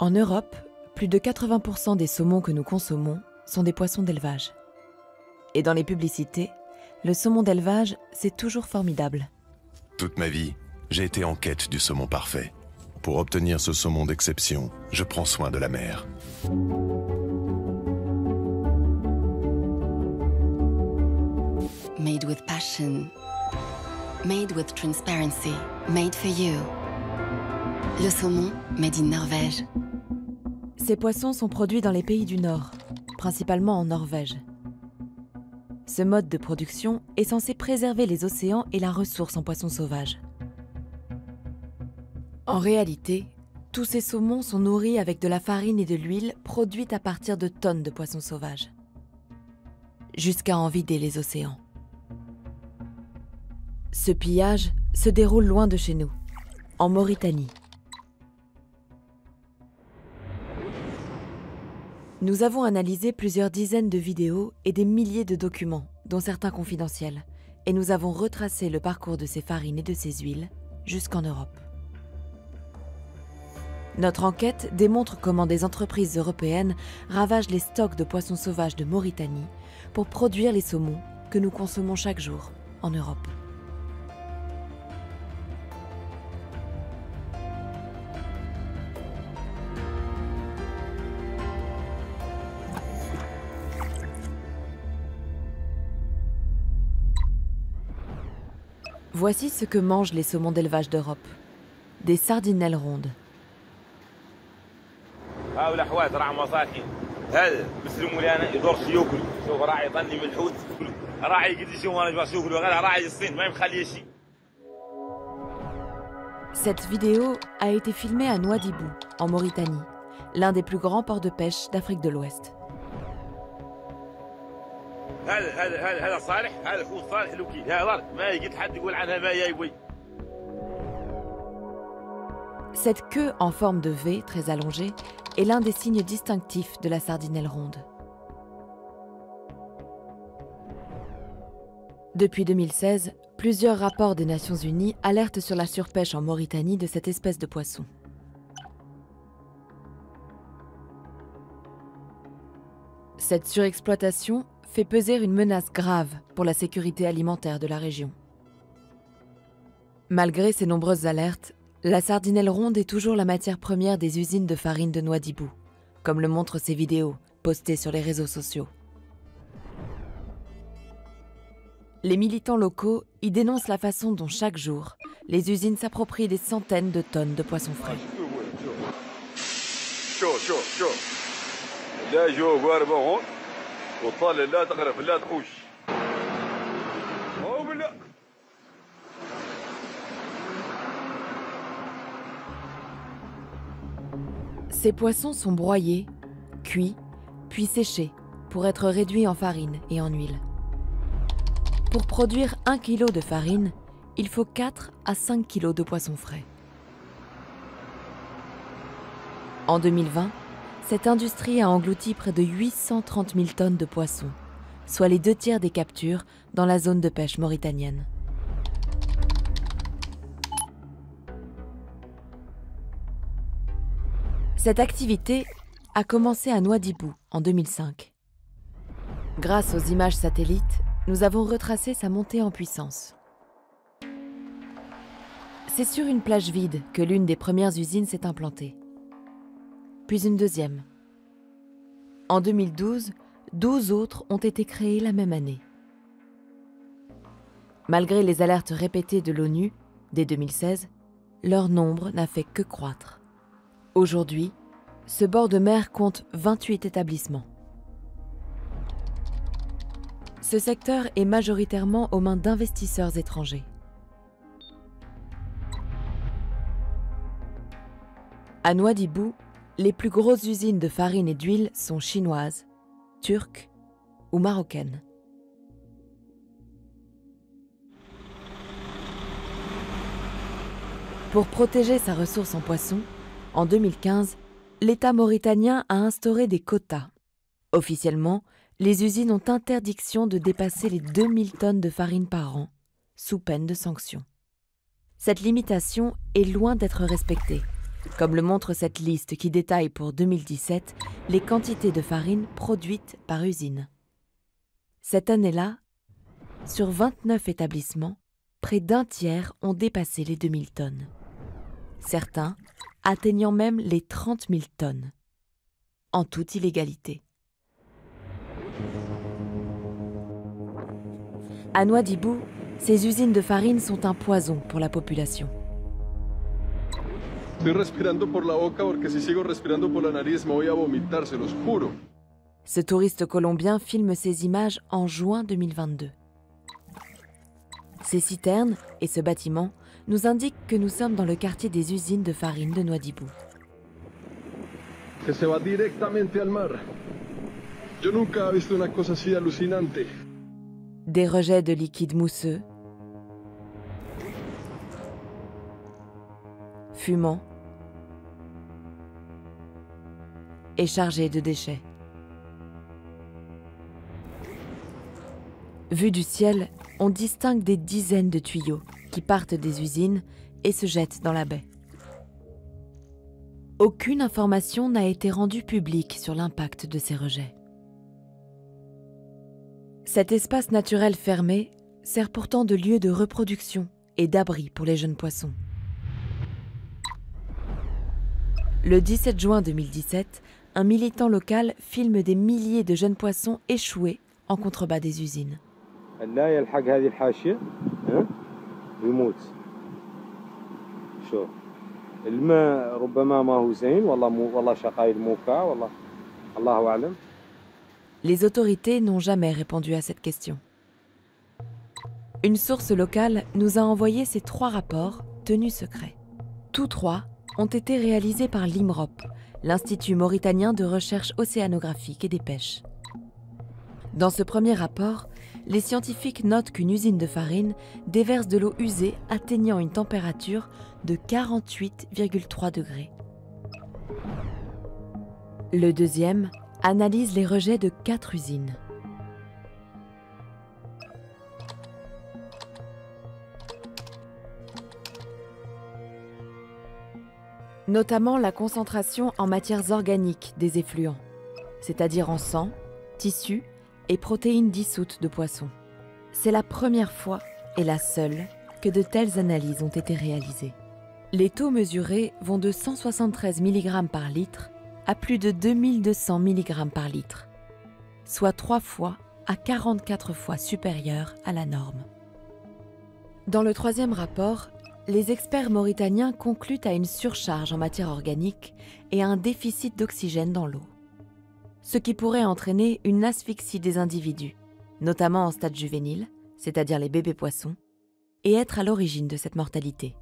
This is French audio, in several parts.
En Europe, plus de 80% des saumons que nous consommons sont des poissons d'élevage. Et dans les publicités, le saumon d'élevage, c'est toujours formidable. Toute ma vie, j'ai été en quête du saumon parfait. Pour obtenir ce saumon d'exception, je prends soin de la mer. Made with passion. Made with transparency. Made for you. Le saumon, made in Norvège. Ces poissons sont produits dans les pays du Nord, principalement en Norvège. Ce mode de production est censé préserver les océans et la ressource en poissons sauvages. En réalité, tous ces saumons sont nourris avec de la farine et de l'huile produites à partir de tonnes de poissons sauvages, jusqu'à en vider les océans. Ce pillage se déroule loin de chez nous, en Mauritanie. Nous avons analysé plusieurs dizaines de vidéos et des milliers de documents, dont certains confidentiels, et nous avons retracé le parcours de ces farines et de ces huiles jusqu'en Europe. Notre enquête démontre comment des entreprises européennes ravagent les stocks de poissons sauvages de Mauritanie pour produire les saumons que nous consommons chaque jour en Europe. Voici ce que mangent les saumons d'élevage d'Europe. Des sardinelles rondes. Cette vidéo a été filmée à Nouadhibou, en Mauritanie, l'un des plus grands ports de pêche d'Afrique de l'Ouest. Cette queue en forme de V très allongée est l'un des signes distinctifs de la sardinelle ronde. Depuis 2016, plusieurs rapports des Nations Unies alertent sur la surpêche en Mauritanie de cette espèce de poisson. Cette surexploitation fait peser une menace grave pour la sécurité alimentaire de la région. Malgré ces nombreuses alertes, la sardinelle ronde est toujours la matière première des usines de farine de Nouadhibou, comme le montrent ces vidéos postées sur les réseaux sociaux. Les militants locaux y dénoncent la façon dont chaque jour, les usines s'approprient des centaines de tonnes de poissons frais. Ces poissons sont broyés, cuits, puis séchés pour être réduits en farine et en huile. Pour produire 1 kg de farine, il faut 4 à 5 kg de poissons frais. En 2020, cette industrie a englouti près de 830 000 tonnes de poissons, soit les 2/3 des captures dans la zone de pêche mauritanienne. Cette activité a commencé à Nouadhibou en 2005. Grâce aux images satellites, nous avons retracé sa montée en puissance. C'est sur une plage vide que l'une des premières usines s'est implantée. Puis une deuxième. En 2012, 12 autres ont été créées la même année. Malgré les alertes répétées de l'ONU, dès 2016, leur nombre n'a fait que croître. Aujourd'hui, ce bord de mer compte 28 établissements. Ce secteur est majoritairement aux mains d'investisseurs étrangers. À Nouadhibou, les plus grosses usines de farine et d'huile sont chinoises, turques ou marocaines. Pour protéger sa ressource en poissons, en 2015, l'État mauritanien a instauré des quotas. Officiellement, les usines ont interdiction de dépasser les 2000 tonnes de farine par an, sous peine de sanctions. Cette limitation est loin d'être respectée, comme le montre cette liste qui détaille pour 2017 les quantités de farine produites par usine. Cette année-là, sur 29 établissements, près d'un tiers ont dépassé les 2000 tonnes. Certains atteignant même les 30 000 tonnes, en toute illégalité. À Nouadhibou, ces usines de farine sont un poison pour la population. Estoy respirando por la boca porque si sigo respirando por la nariz me voy a vomitar, se los juro. Ce touriste colombien filme ces images en juin 2022. Ces citernes et ce bâtiment nous indiquent que nous sommes dans le quartier des usines de farine de Nouadhibou. Que se va directamente al mar. Yo nunca he visto una cosa así alucinante. Des rejets de liquide mousseux, fumants et chargés de déchets. Vu du ciel, on distingue des dizaines de tuyaux qui partent des usines et se jettent dans la baie. Aucune information n'a été rendue publique sur l'impact de ces rejets. Cet espace naturel fermé sert pourtant de lieu de reproduction et d'abri pour les jeunes poissons. Le 17 juin 2017, un militant local filme des milliers de jeunes poissons échoués en contrebas des usines. Les autorités n'ont jamais répondu à cette question. Une source locale nous a envoyé ces 3 rapports tenus secrets. Tous 3 ont été réalisés par l'IMROP, l'Institut mauritanien de recherche océanographique et des pêches. Dans ce premier rapport, les scientifiques notent qu'une usine de farine déverse de l'eau usée atteignant une température de 48,3 degrés. Le deuxième analyse les rejets de 4 usines. Notamment la concentration en matières organiques des effluents, c'est-à-dire en sang, tissus et protéines dissoutes de poissons. C'est la première fois et la seule que de telles analyses ont été réalisées. Les taux mesurés vont de 173 mg par litre à plus de 2200 mg par litre, soit 3 fois à 44 fois supérieur à la norme. Dans le troisième rapport, les experts mauritaniens concluent à une surcharge en matière organique et à un déficit d'oxygène dans l'eau, ce qui pourrait entraîner une asphyxie des individus, notamment en stade juvénile, c'est-à-dire les bébés poissons, et être à l'origine de cette mortalité.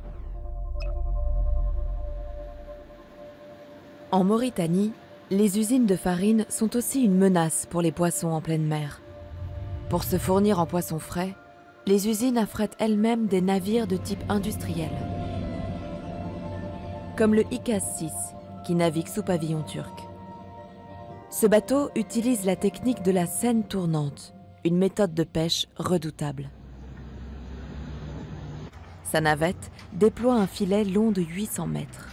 En Mauritanie, les usines de farine sont aussi une menace pour les poissons en pleine mer. Pour se fournir en poissons frais, les usines affrètent elles-mêmes des navires de type industriel, comme le İKAS 6, qui navigue sous pavillon turc. Ce bateau utilise la technique de la seine tournante, une méthode de pêche redoutable. Sa navette déploie un filet long de 800 mètres.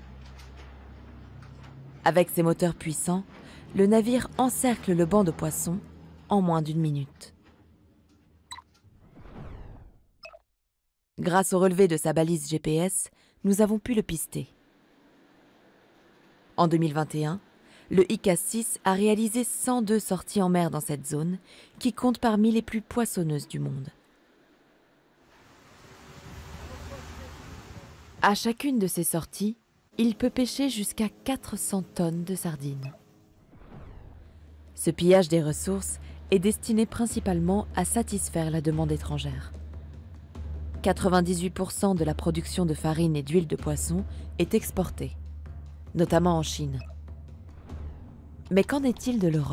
Avec ses moteurs puissants, le navire encercle le banc de poissons en moins d'1 minute. Grâce au relevé de sa balise GPS, nous avons pu le pister. En 2021, le İKAS 6 a réalisé 102 sorties en mer dans cette zone, qui compte parmi les plus poissonneuses du monde. À chacune de ces sorties, il peut pêcher jusqu'à 400 tonnes de sardines. Ce pillage des ressources est destiné principalement à satisfaire la demande étrangère. 98% de la production de farine et d'huile de poisson est exportée, notamment en Chine. Mais qu'en est-il de l'Europe ?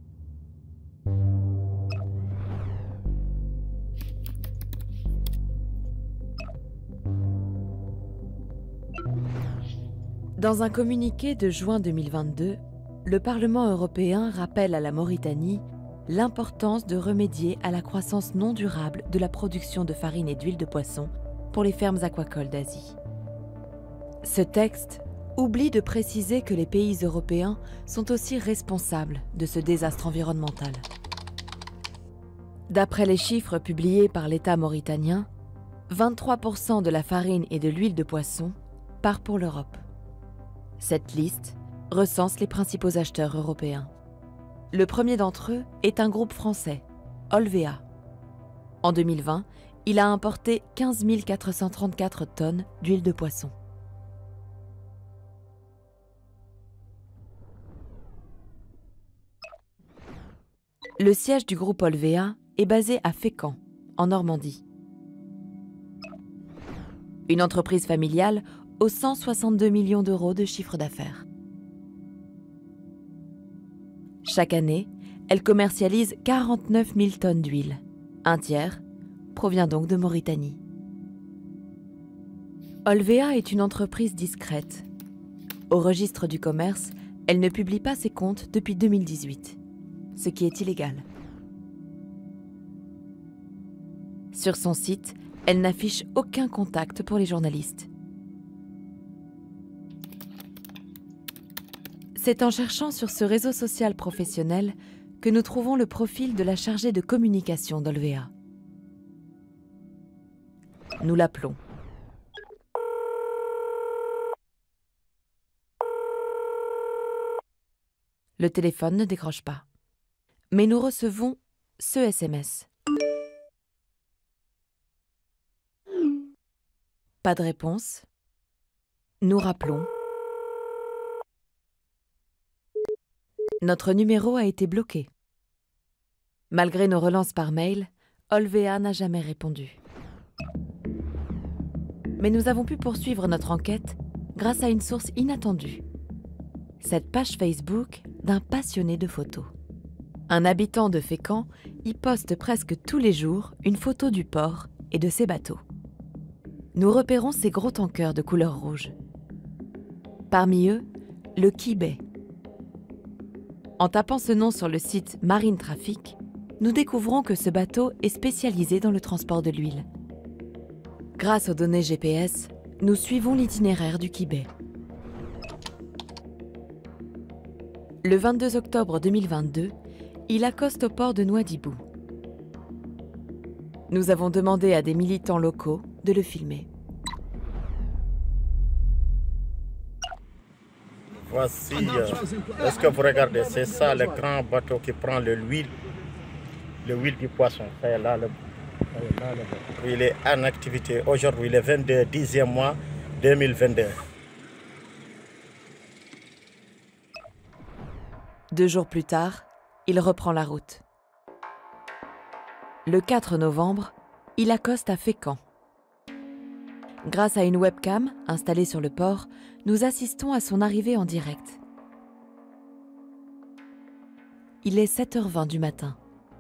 Dans un communiqué de juin 2022, le Parlement européen rappelle à la Mauritanie l'importance de remédier à la croissance non durable de la production de farine et d'huile de poisson pour les fermes aquacoles d'Asie. Ce texte oublie de préciser que les pays européens sont aussi responsables de ce désastre environnemental. D'après les chiffres publiés par l'État mauritanien, 23% de la farine et de l'huile de poisson part pour l'Europe. Cette liste recense les principaux acheteurs européens. Le premier d'entre eux est un groupe français, Olvea. En 2020, il a importé 15 434 tonnes d'huile de poisson. Le siège du groupe Olvea est basé à Fécamp, en Normandie. Une entreprise familiale aux 162 millions d'euros de chiffre d'affaires. Chaque année, elle commercialise 49 000 tonnes d'huile. Un tiers provient donc de Mauritanie. Olvea est une entreprise discrète. Au registre du commerce, elle ne publie pas ses comptes depuis 2018, ce qui est illégal. Sur son site, elle n'affiche aucun contact pour les journalistes. C'est en cherchant sur ce réseau social professionnel que nous trouvons le profil de la chargée de communication d'Olvea. Nous l'appelons. Le téléphone ne décroche pas. Mais nous recevons ce SMS. Pas de réponse. Nous rappelons. Notre numéro a été bloqué. Malgré nos relances par mail, Olvea n'a jamais répondu. Mais nous avons pu poursuivre notre enquête grâce à une source inattendue. Cette page Facebook d'un passionné de photos. Un habitant de Fécamp y poste presque tous les jours une photo du port et de ses bateaux. Nous repérons ces gros tankers de couleur rouge. Parmi eux, le Quibet. En tapant ce nom sur le site Marine Traffic, nous découvrons que ce bateau est spécialisé dans le transport de l'huile. Grâce aux données GPS, nous suivons l'itinéraire du Quibet. Le 22 octobre 2022, il accoste au port de Nouadhibou. Nous avons demandé à des militants locaux de le filmer. Voici, est-ce que vous regardez, c'est ça le grand bateau qui prend l'huile du poisson. Il est en activité aujourd'hui, le 22 10e mois 2022. 2 jours plus tard, il reprend la route. Le 4 novembre, il accoste à Fécamp. Grâce à une webcam installée sur le port, nous assistons à son arrivée en direct. Il est 7h20 du matin.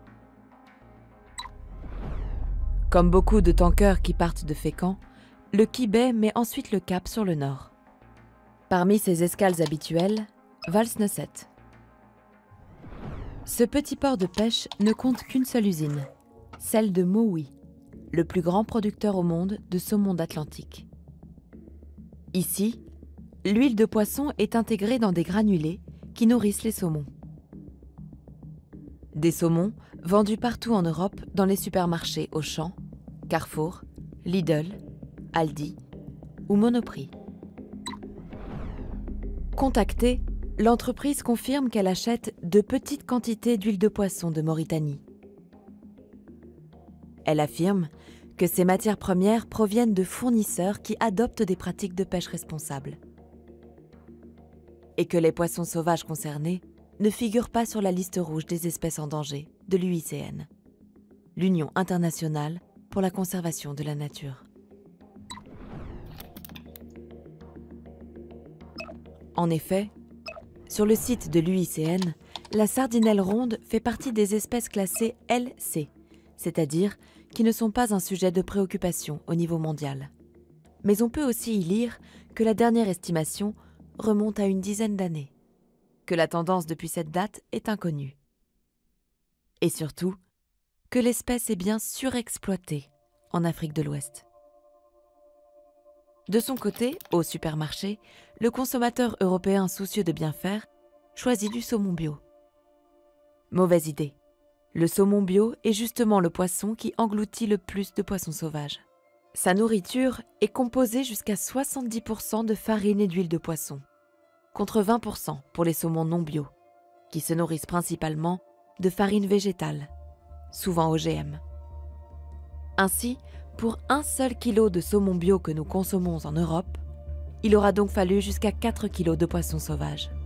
Comme beaucoup de tankers qui partent de Fécamp, le Quibet met ensuite le cap sur le nord. Parmi ses escales habituelles, Valsnesset. Ce petit port de pêche ne compte qu'une seule usine, celle de Mowi, le plus grand producteur au monde de saumon d'Atlantique. Ici, l'huile de poisson est intégrée dans des granulés qui nourrissent les saumons. Des saumons vendus partout en Europe dans les supermarchés Auchan, Carrefour, Lidl, Aldi ou Monoprix. Contactée, l'entreprise confirme qu'elle achète de petites quantités d'huile de poisson de Mauritanie. Elle affirme que ces matières premières proviennent de fournisseurs qui adoptent des pratiques de pêche responsables et que les poissons sauvages concernés ne figurent pas sur la liste rouge des espèces en danger de l'UICN, l'Union internationale pour la conservation de la nature. En effet, sur le site de l'UICN, la sardinelle ronde fait partie des espèces classées LC, c'est-à-dire qui ne sont pas un sujet de préoccupation au niveau mondial. Mais on peut aussi y lire que la dernière estimation remonte à une dizaine d'années, que la tendance depuis cette date est inconnue. Et surtout, que l'espèce est bien surexploitée en Afrique de l'Ouest. De son côté, au supermarché, le consommateur européen soucieux de bien faire choisit du saumon bio. Mauvaise idée. Le saumon bio est justement le poisson qui engloutit le plus de poissons sauvages. Sa nourriture est composée jusqu'à 70% de farine et d'huile de poisson, contre 20% pour les saumons non bio, qui se nourrissent principalement de farine végétale, souvent OGM. Ainsi, pour un seul kilo de saumon bio que nous consommons en Europe, il aura donc fallu jusqu'à 4 kilos de poissons sauvages.